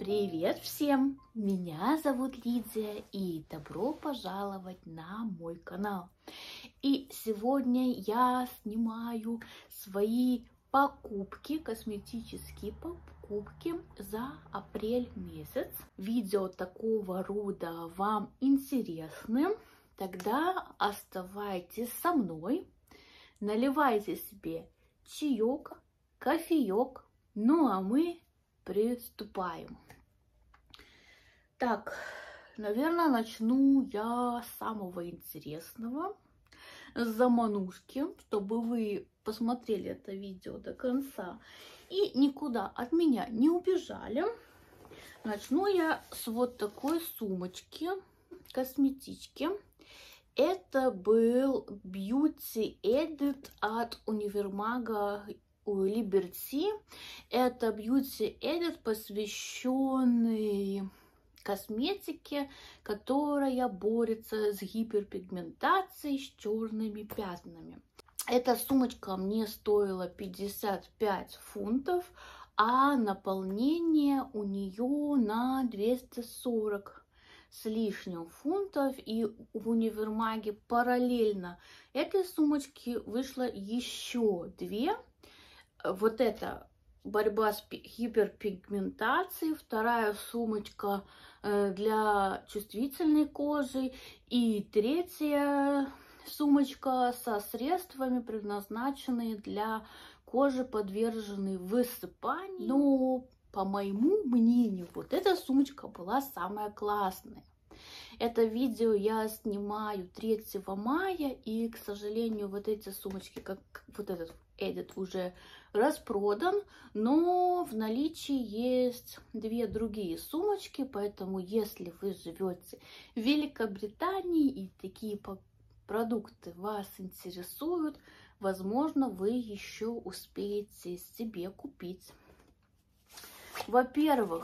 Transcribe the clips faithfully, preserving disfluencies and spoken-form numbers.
Привет всем! Меня зовут Лидия и добро пожаловать на мой канал. И сегодня я снимаю свои покупки, косметические покупки за апрель месяц. Видео такого рода вам интересны? Тогда оставайтесь со мной, наливайте себе чаек, кофеек, ну а мы приступаем. Так, наверное, начну я с самого интересного, с заманушки, чтобы вы посмотрели это видео до конца и никуда от меня не убежали. Начну я с вот такой сумочки, косметички. Это был Beauty Edit от универмага Liberty. Это Beauty Edit, посвященный косметике, которая борется с гиперпигментацией, с черными пятнами. Эта сумочка мне стоила пятьдесят пять фунтов, а наполнение у нее на двести сорок с лишним фунтов. И в универмаге параллельно этой сумочки вышло еще две. Вот это борьба с гиперпигментацией, вторая сумочка для чувствительной кожи и третья сумочка со средствами, предназначенные для кожи, подверженной высыпанию. Но по моему мнению, вот эта сумочка была самая классная. Это видео я снимаю третьего мая, и, к сожалению, вот эти сумочки, как вот этот Edit, уже распродан, но в наличии есть две другие сумочки, поэтому если вы живете в Великобритании и такие продукты вас интересуют, возможно, вы еще успеете себе купить. Во-первых,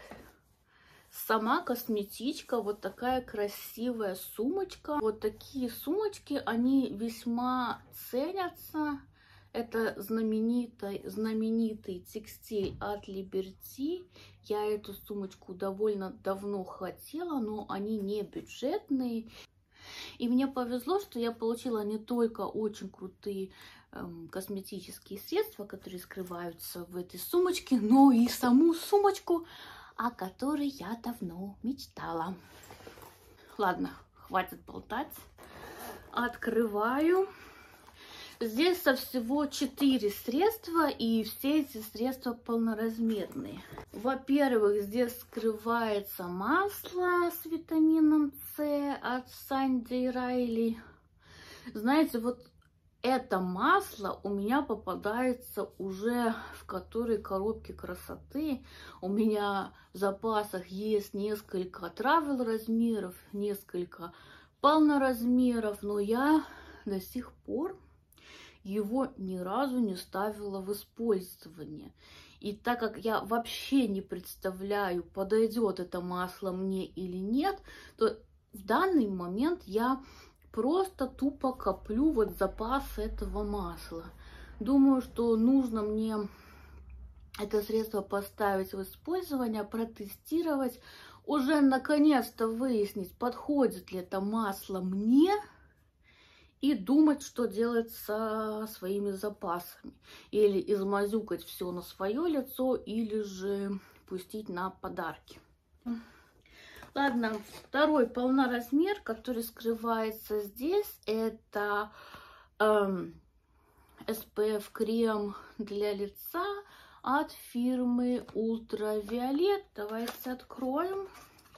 сама косметичка, вот такая красивая сумочка. Вот такие сумочки, они весьма ценятся. Это знаменитый, знаменитый текстиль от Liberty. Я эту сумочку довольно давно хотела, но они не бюджетные. И мне повезло, что я получила не только очень крутые эм, косметические средства, которые скрываются в этой сумочке, но и саму сумочку, о которой я давно мечтала. Ладно, хватит болтать. Открываю. Здесь со всего четыре средства, и все эти средства полноразмерные. Во-первых, здесь скрывается масло с витамином С от Санди Райли. Знаете, вот это масло у меня попадается уже в которой коробке красоты. У меня в запасах есть несколько travel размеров, несколько полноразмеров, но я до сих пор его ни разу не ставила в использование. И так как я вообще не представляю, подойдет это масло мне или нет, то в данный момент я просто тупо коплю вот запас этого масла. Думаю, что нужно мне это средство поставить в использование, протестировать, уже наконец-то выяснить, подходит ли это масло мне, и думать, что делать со своими запасами. Или измазюкать все на свое лицо, или же пустить на подарки. Ладно, второй полноразмер, который скрывается здесь, это эм, эс пэ эф крем для лица от фирмы Ультравиолет. Давайте откроем.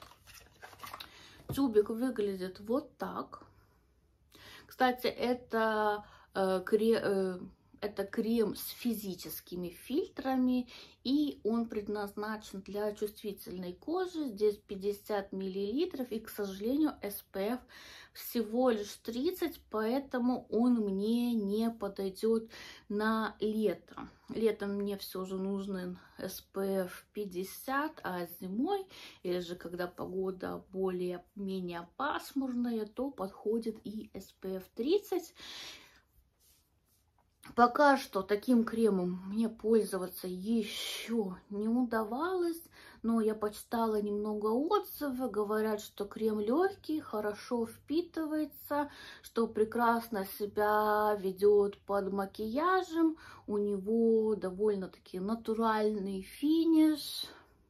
Тюбик выглядит вот так. Кстати, это, э, крем, э, это крем с физическими фильтрами, и он предназначен для чувствительной кожи. Здесь пятьдесят миллилитров, и, к сожалению, эс пэ эф всего лишь тридцать, поэтому он мне не подойдет на лето. Летом мне все же нужен эс пэ эф пятьдесят, а зимой, или же когда погода более-менее пасмурная, то подходит и эс пэ эф тридцать. Пока что таким кремом мне пользоваться еще не удавалось, но я почитала немного отзывов, говорят, что крем легкий, хорошо впитывается, что прекрасно себя ведет под макияжем, у него довольно-таки натуральный финиш.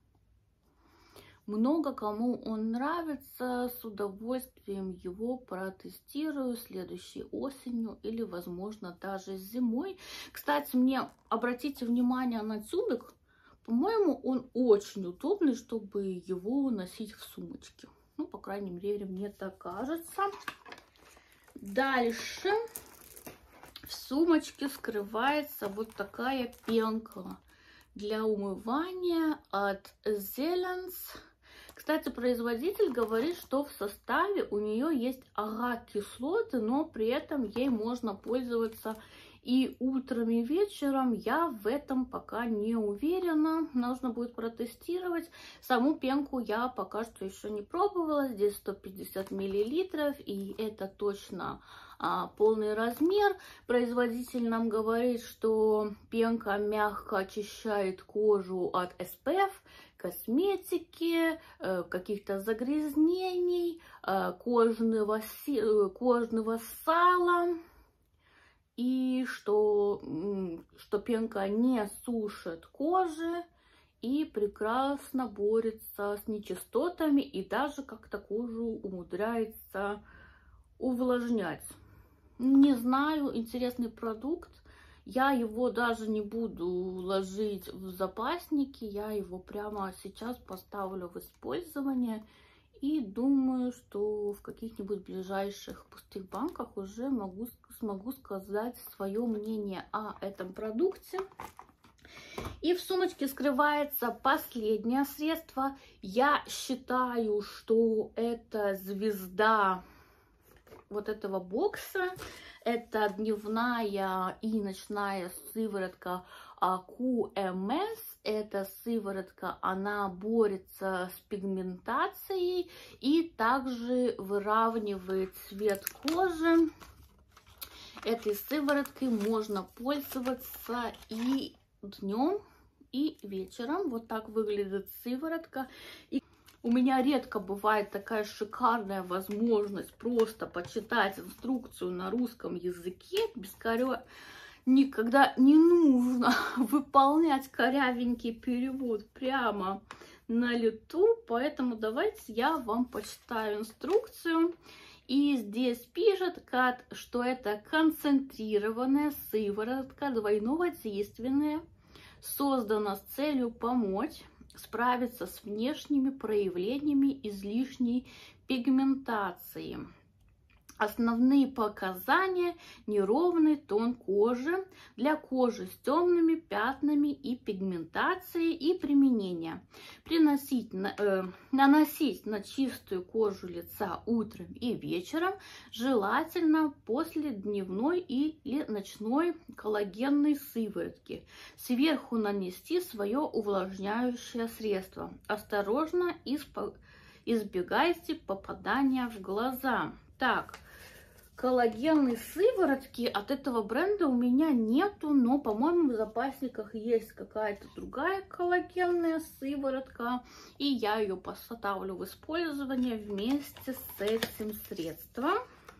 Много кому он нравится, с удовольствием его протестирую следующей осенью или, возможно, даже зимой. Кстати, мне обратите внимание на тюбик. По-моему, он очень удобный, чтобы его носить в сумочке. Ну, по крайней мере, мне так кажется. Дальше в сумочке скрывается вот такая пенка для умывания от Zelens. Кстати, производитель говорит, что в составе у нее есть агар-кислоты, но при этом ей можно пользоваться и утром, и вечером. Я в этом пока не уверена. Нужно будет протестировать. Саму пенку я пока что еще не пробовала. Здесь сто пятьдесят миллилитров, и это точно а, полный размер. Производитель нам говорит, что пенка мягко очищает кожу от эс пэ эф, косметики, каких-то загрязнений, кожного, кожного сала, и что, что пенка не сушит кожи и прекрасно борется с нечистотами и даже как-то кожу умудряется увлажнять. Не знаю, интересный продукт. Я его даже не буду ложить в запасники, я его прямо сейчас поставлю в использование и думаю, что в каких-нибудь ближайших пустых банках уже могу, смогу сказать свое мнение о этом продукте. И в сумочке скрывается последнее средство. Я считаю, что это звезда вот этого бокса. Это дневная и ночная сыворотка кью эм эс. Эта сыворотка, она борется с пигментацией и также выравнивает цвет кожи. Этой сывороткой можно пользоваться и днем, и вечером. Вот так выглядит сыворотка. И у меня редко бывает такая шикарная возможность просто почитать инструкцию на русском языке без коря... Никогда не нужно выполнять корявенький перевод прямо на лету, поэтому давайте я вам почитаю инструкцию. И здесь пишет, что это концентрированная сыворотка двойного действия, создана с целью помочь справиться с внешними проявлениями излишней пигментации. Основные показания: неровный тон кожи для кожи с темными пятнами и пигментацией, и применение. Приносить, э, наносить на чистую кожу лица утром и вечером, желательно после дневной или ночной коллагенной сыворотки. Сверху нанести свое увлажняющее средство. Осторожно, избегайте попадания в глаза. Так, коллагенной сыворотки от этого бренда у меня нету, но, по-моему, в запасниках есть какая-то другая коллагенная сыворотка, и я ее поставлю в использование вместе с этим средством.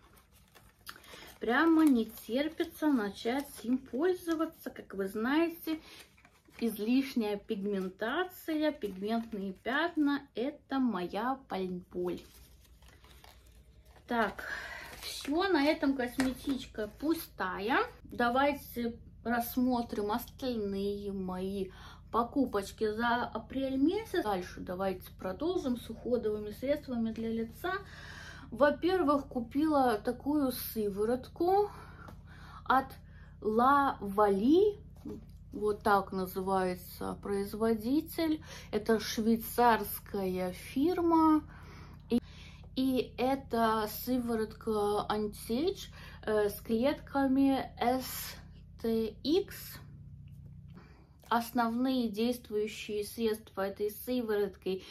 Прямо не терпится начать им пользоваться. Как вы знаете, излишняя пигментация, пигментные пятна – это моя боль. Так, все, на этом косметичка пустая. Давайте рассмотрим остальные мои покупочки за апрель месяц. Дальше давайте продолжим с уходовыми средствами для лица. Во-первых, купила такую сыворотку от La Vallée. Вот так называется производитель. Это швейцарская фирма. И это сыворотка Anti-Age э, с клетками эс тэ икс. Основные действующие средства этой сывороткой: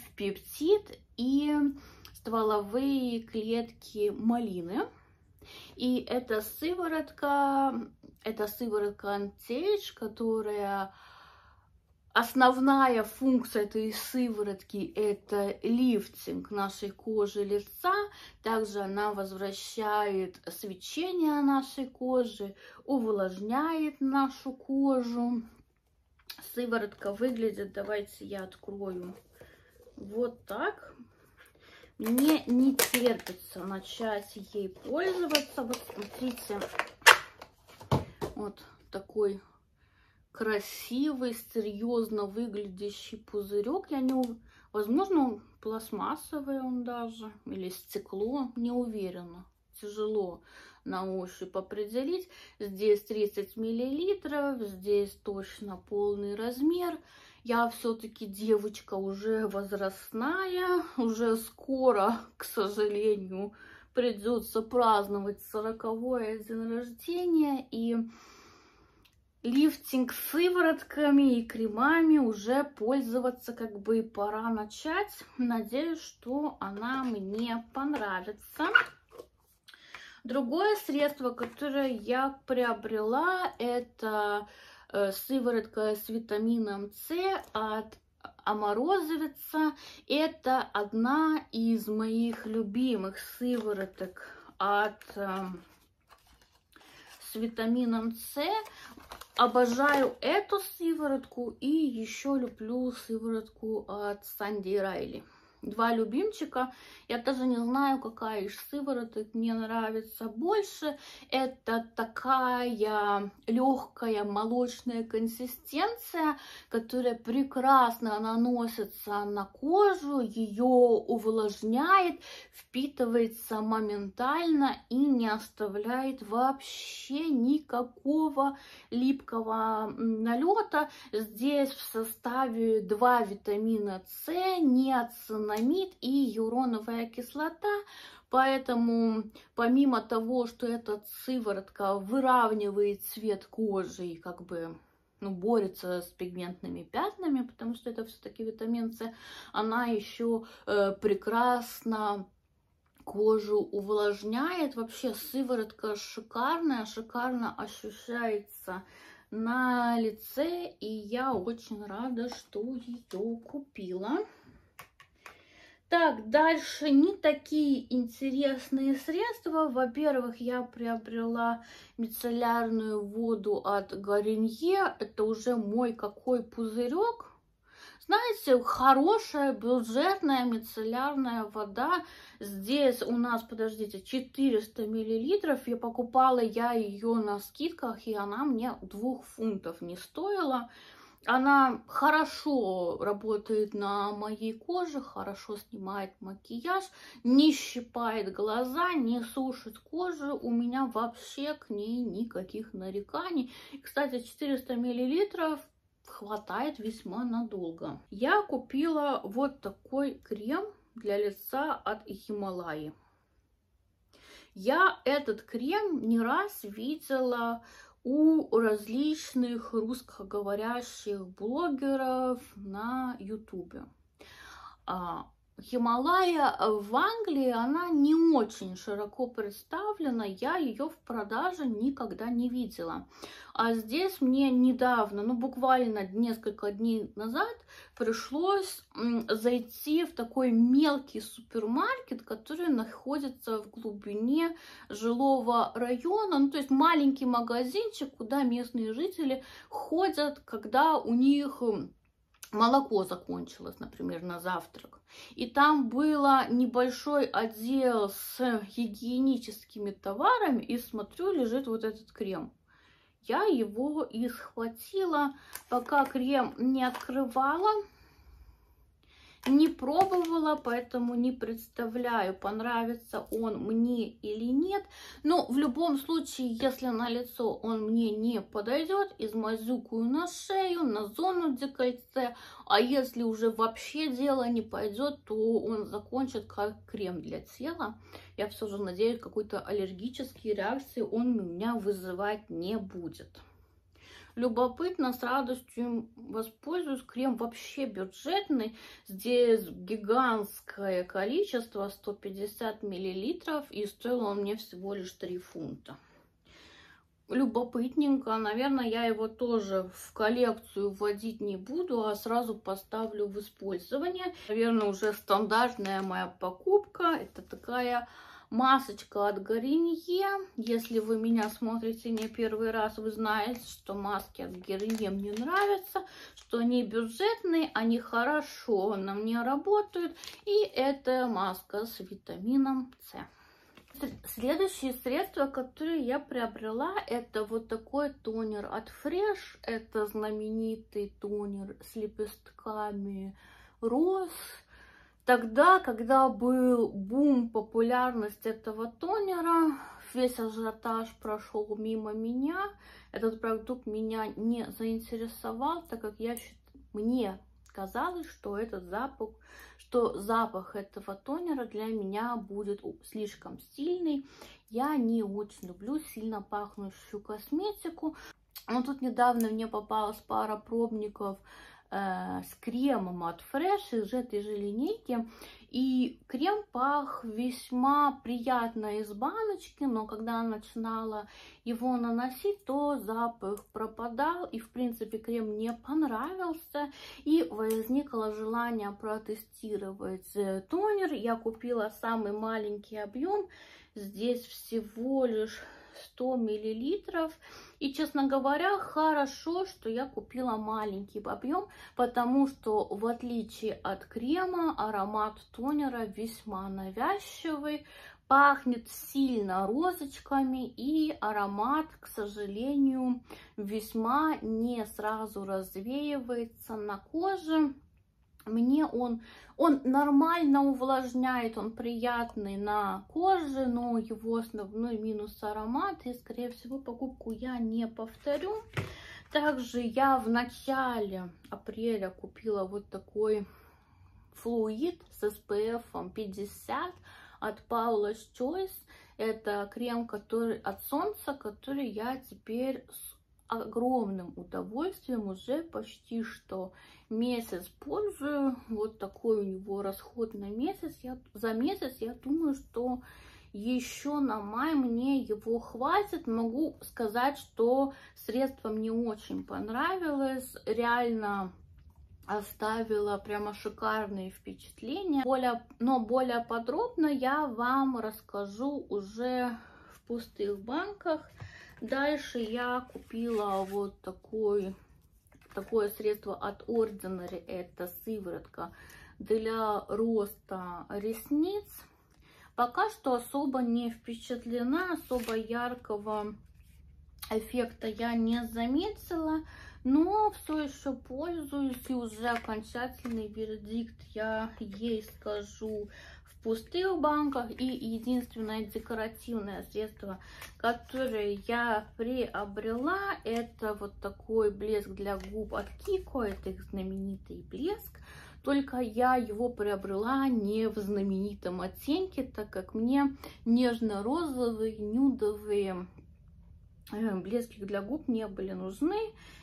бионимф-пептид и стволовые клетки малины. И эта сыворотка, это сыворотка Anti-Age, которая... Основная функция этой сыворотки – это лифтинг нашей кожи лица. Также она возвращает свечение нашей кожи, увлажняет нашу кожу. Сыворотка выглядит, давайте я открою, вот так. Мне не терпится начать ей пользоваться. Вот смотрите, вот такой красивый, серьезно выглядящий пузырек. Я не, возможно, он пластмассовый, он даже, или стекло, не уверена. Тяжело на ощупь определить. Здесь тридцать миллилитров, здесь точно полный размер. Я все-таки девочка уже возрастная, уже скоро, к сожалению, придется праздновать сороковой день рождения, и лифтинг сыворотками и кремами уже пользоваться как бы пора начать. Надеюсь, что она мне понравится. Другое средство, которое я приобрела, это э, сыворотка с витамином С от Аморозовица. Это одна из моих любимых сывороток от э, с витамином С. Обожаю эту сыворотку и еще люблю сыворотку от Санди Райли. Два любимчика. Я даже не знаю, какая из сывороток мне нравится больше. Это такая легкая молочная консистенция, которая прекрасно наносится на кожу, ее увлажняет, впитывается моментально и не оставляет вообще никакого липкого налета. Здесь в составе два витамина С, ниацинамид и гиалуроновая кислота. Поэтому помимо того, что эта сыворотка выравнивает цвет кожи и как бы ну, борется с пигментными пятнами, потому что это все-таки витамин С, она еще э, прекрасно кожу увлажняет. Вообще сыворотка шикарная, шикарно ощущается на лице, и я очень рада, что ее купила. Так, дальше не такие интересные средства. Во-первых, я приобрела мицеллярную воду от Garnier. Это уже мой какой пузырек. Знаете, хорошая бюджетная мицеллярная вода. Здесь у нас, подождите, четыреста миллилитров. Я покупала я ее на скидках, и она мне двух фунтов не стоила. Она хорошо работает на моей коже, хорошо снимает макияж, не щипает глаза, не сушит кожу. У меня вообще к ней никаких нареканий. И, кстати, четыреста миллилитров хватает весьма надолго. Я купила вот такой крем для лица от Himalaya. Я этот крем не раз видела у различных русскоговорящих блогеров на ютубе. Himalaya в Англии, она не очень широко представлена, я ее в продаже никогда не видела. А здесь мне недавно, ну буквально несколько дней назад, пришлось зайти в такой мелкий супермаркет, который находится в глубине жилого района. Ну то есть маленький магазинчик, куда местные жители ходят, когда у них молоко закончилось, например, на завтрак. И там было небольшой отдел с гигиеническими товарами, и смотрю, лежит вот этот крем. Я его и схватила, пока крем не открывала, не пробовала, поэтому не представляю, понравится он мне или нет. Но в любом случае, если на лицо он мне не подойдет, измазюкаю на шею, на зону декольте. А если уже вообще дело не пойдет, то он закончит как крем для тела. Я все же надеюсь, какой-то аллергической реакции он у меня вызывать не будет. любопытно, с радостью воспользуюсь. Крем вообще бюджетный. Здесь гигантское количество, сто пятьдесят миллилитров, и стоил он мне всего лишь три фунта. Любопытненько. Наверное, я его тоже в коллекцию вводить не буду, а сразу поставлю в использование. Наверное, уже стандартная моя покупка. Это такая масочка от Garnier. Если вы меня смотрите не первый раз, вы знаете, что маски от Garnier мне нравятся, что они бюджетные, они хорошо на мне работают. И это маска с витамином С. Следующее средство, которое я приобрела, это вот такой тонер от Fresh. Это знаменитый тонер с лепестками роз. Тогда, когда был бум, популярность этого тонера, весь ажиотаж прошел мимо меня. Этот продукт меня не заинтересовал, так как я мне казалось, что этот запах, что запах этого тонера для меня будет слишком сильный. Я не очень люблю сильно пахнущую косметику. Но тут недавно мне попалась пара пробников э, с кремом от Fresh из этой же линейки. И крем пах весьма приятно из баночки, но когда я начинала его наносить, то запах пропадал, и в принципе крем мне понравился, и возникло желание протестировать тонер. Я купила самый маленький объем, здесь всего лишь сто миллилитров. И, честно говоря, хорошо, что я купила маленький объем, потому что, в отличие от крема, аромат тонера весьма навязчивый, пахнет сильно розочками, и аромат, к сожалению, весьма не сразу развеивается на коже. Мне он, он нормально увлажняет, он приятный на коже, но его основной минус аромат, и, скорее всего, покупку я не повторю. Также я в начале апреля купила вот такой флуид с эс пэ эф пятьдесят от Paula's Choice. Это крем, который от солнца, который я теперь с огромным удовольствием уже почти что месяц пользую. Вот такой у него расход на месяц. Я, за месяц я думаю, что еще на май мне его хватит. Могу сказать, что средство мне очень понравилось. Реально оставила прямо шикарные впечатления. Более, но более подробно я вам расскажу уже в пустых банках. Дальше я купила вот такой, такое средство от Ordinary. Это сыворотка для роста ресниц. Пока что особо не впечатлена, особо яркого эффекта я не заметила. Но все еще пользуюсь, и уже окончательный вердикт я ей скажу в пустых банках. И единственное декоративное средство, которое я приобрела, это вот такой блеск для губ от Kiko. Это их знаменитый блеск. Только я его приобрела не в знаменитом оттенке, так как мне нежно-розовые, нюдовые блески для губ не были нужны.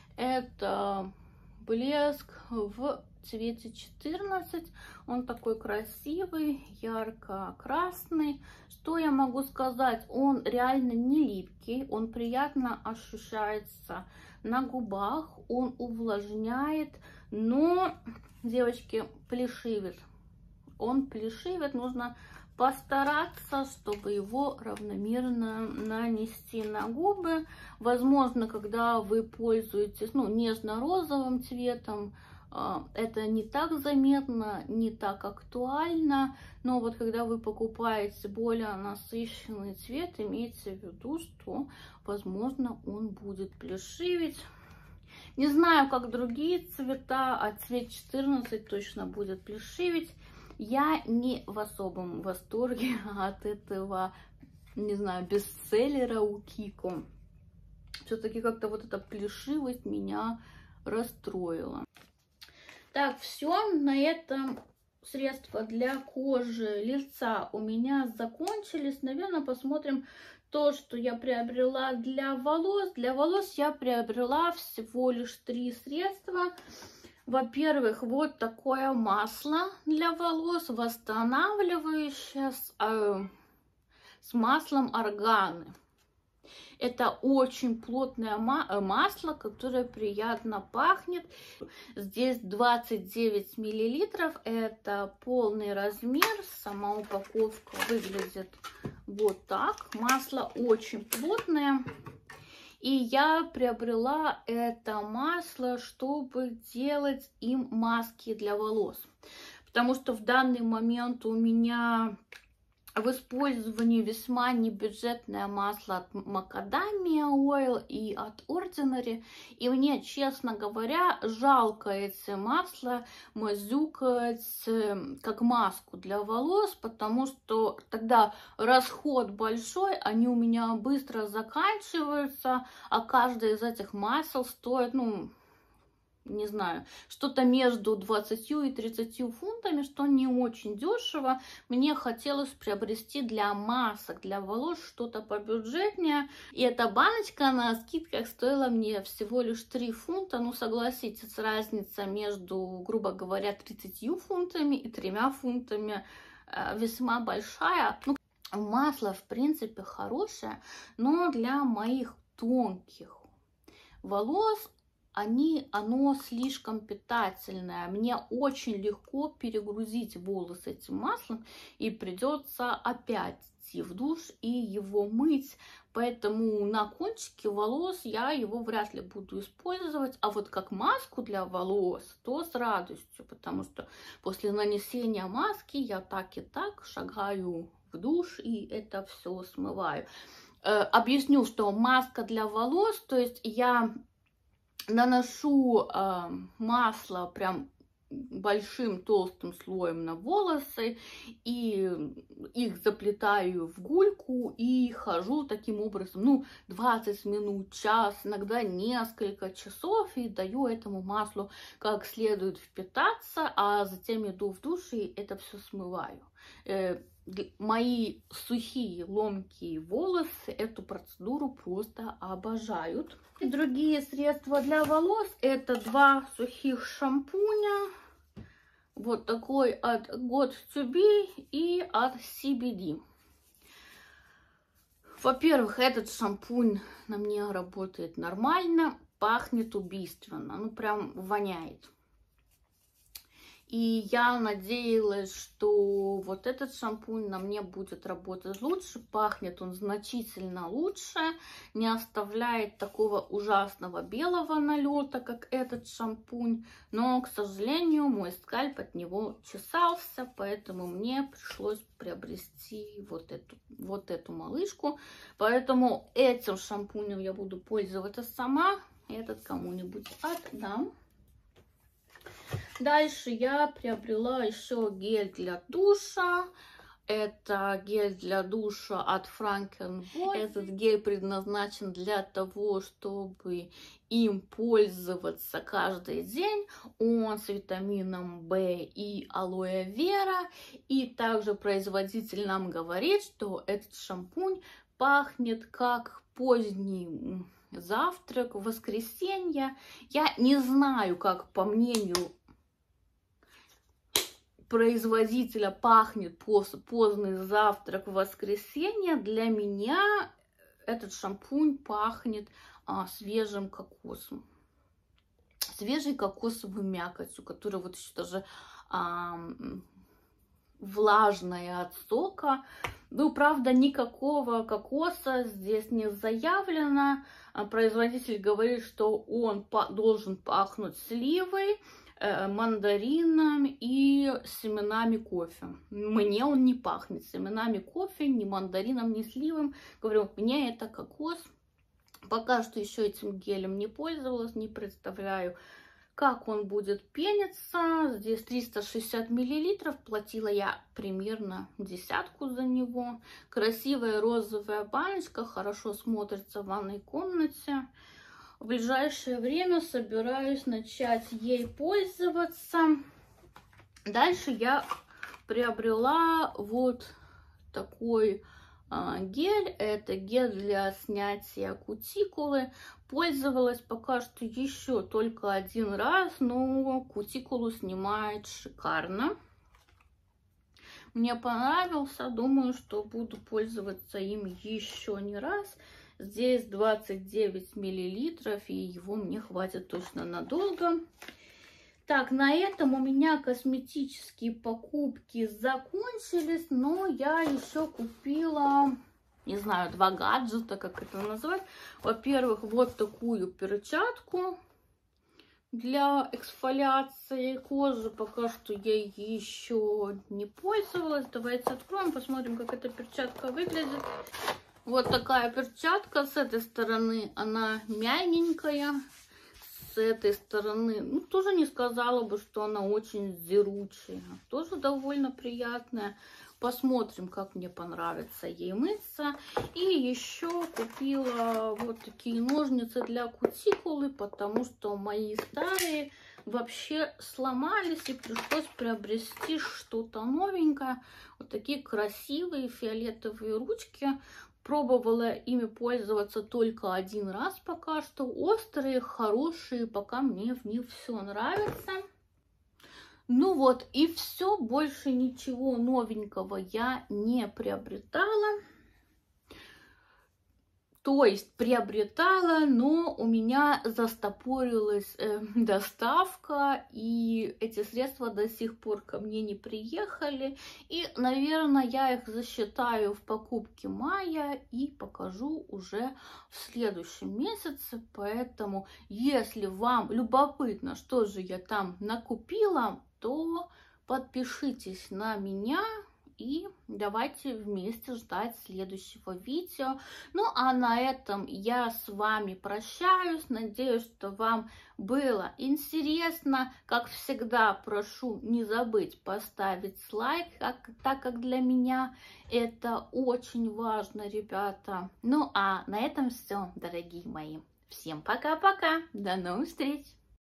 Это блеск в цвете четырнадцать. Он такой красивый, ярко-красный. Что я могу сказать? Он реально не липкий. Он приятно ощущается на губах. Он увлажняет. Но, девочки, плешивит. Он плешивит. Нужно постараться, чтобы его равномерно нанести на губы. Возможно, когда вы пользуетесь ну, нежно-розовым цветом, это не так заметно, не так актуально. Но вот когда вы покупаете более насыщенный цвет, имейте в виду, что, возможно, он будет плешивить. Не знаю, как другие цвета, а цвет четырнадцать точно будет плешивить. Я не в особом восторге от этого, не знаю, бестселлера у Kiko. Все-таки как-то вот эта плешивость меня расстроила. Так, все, на этом средства для кожи лица у меня закончились. Наверное, посмотрим то, что я приобрела для волос. Для волос я приобрела всего лишь три средства. Во-первых, вот такое масло для волос, восстанавливающее с, э, с маслом органы. Это очень плотное масло, которое приятно пахнет. Здесь двадцать девять миллилитров. Это полный размер. Сама упаковка выглядит вот так. Масло очень плотное. И я приобрела это масло, чтобы делать им маски для волос. Потому что в данный момент у меня в использовании весьма небюджетное масло от Macadamia Oil и от Ordinary. И мне, честно говоря, жалко эти масла мазюкать как маску для волос, потому что тогда расход большой, они у меня быстро заканчиваются, а каждое из этих масел стоит, ну, не знаю, что-то между двадцатью и тридцатью фунтами, что не очень дешево. Мне хотелось приобрести для масок, для волос что-то побюджетнее. И эта баночка на скидках стоила мне всего лишь три фунта. Ну, согласитесь, разница между, грубо говоря, тридцатью фунтами и тремя фунтами э, весьма большая. Ну, масло, в принципе, хорошее, но для моих тонких волос Они, оно слишком питательное. Мне очень легко перегрузить волосы этим маслом, и придется опять идти в душ и его мыть. Поэтому на кончике волос я его вряд ли буду использовать. А вот как маску для волос, то с радостью. Потому что после нанесения маски я так и так шагаю в душ и это все смываю. Э, объясню, что маска для волос, то есть я наношу э, масло прям большим толстым слоем на волосы и их заплетаю в гульку и хожу таким образом, ну, двадцать минут, час, иногда несколько часов, и даю этому маслу как следует впитаться, а затем иду в душ и это все смываю. Э, мои сухие ломкие волосы эту процедуру просто обожают. И другие средства для волос — это два сухих шампуня. Вот такой от Got to Be и от си би ди. Во-первых, этот шампунь на мне работает нормально, пахнет убийственно, ну прям воняет. И я надеялась, что вот этот шампунь на мне будет работать лучше. Пахнет он значительно лучше, не оставляет такого ужасного белого налета, как этот шампунь. Но, к сожалению, мой скальп от него чесался, поэтому мне пришлось приобрести вот эту, вот эту малышку. Поэтому этим шампунем я буду пользоваться сама. Этот кому-нибудь отдам. Дальше я приобрела еще гель для душа. Это гель для душа от Franken Body. Этот гель предназначен для того, чтобы им пользоваться каждый день. Он с витамином В и алоэ вера. И также производитель нам говорит, что этот шампунь пахнет как поздний завтрак в воскресенье. Я не знаю, как, по мнению производителя, пахнет поздний завтрак в воскресенье. Для меня этот шампунь пахнет а, свежим кокосом. Свежей кокосовой мякотью, которая вот еще даже а, влажная от сока. Ну, правда, никакого кокоса здесь не заявлено. Производитель говорит, что он должен пахнуть сливой, мандарином и семенами кофе. Мне он не пахнет семенами кофе, ни мандарином, ни сливом. Говорю, мне это кокос. Пока что еще этим гелем не пользовалась, не представляю, как он будет пениться. Здесь триста шестьдесят миллилитров, платила я примерно десятку за него. Красивая розовая баночка, хорошо смотрится в ванной комнате. В ближайшее время собираюсь начать ей пользоваться. Дальше я приобрела вот такой гель. Это гель для снятия кутикулы. Пользовалась пока что еще только один раз, но кутикулу снимает шикарно. Мне понравился, думаю, что буду пользоваться им еще не раз. Здесь двадцать девять миллилитров, и его мне хватит точно надолго. Так, на этом у меня косметические покупки закончились, но я еще купила, не знаю, два гаджета, как это назвать. Во-первых, вот такую перчатку для эксфолиации кожи. Пока что я еще не пользовалась. Давайте откроем, посмотрим, как эта перчатка выглядит. Вот такая перчатка. С этой стороны она мягенькая. С этой стороны, ну, тоже не сказала бы, что она очень зеручая. Тоже довольно приятная. Посмотрим, как мне понравится ей мыться. И еще купила вот такие ножницы для кутикулы, потому что мои старые вообще сломались, и пришлось приобрести что-то новенькое. Вот такие красивые фиолетовые ручки. Пробовала ими пользоваться только один раз пока что. Острые, хорошие, пока мне в них все нравится. Ну вот, и все, больше ничего новенького я не приобретала. То есть приобретала, но у меня застопорилась э, доставка, и эти средства до сих пор ко мне не приехали. И, наверное, я их засчитаю в покупке мая и покажу уже в следующем месяце. Поэтому, если вам любопытно, что же я там накупила, то подпишитесь на меня. И давайте вместе ждать следующего видео. Ну а на этом я с вами прощаюсь. Надеюсь, что вам было интересно. Как всегда, прошу не забыть поставить лайк, как, так как для меня это очень важно, ребята. Ну а на этом все, дорогие мои. Всем пока-пока. До новых встреч.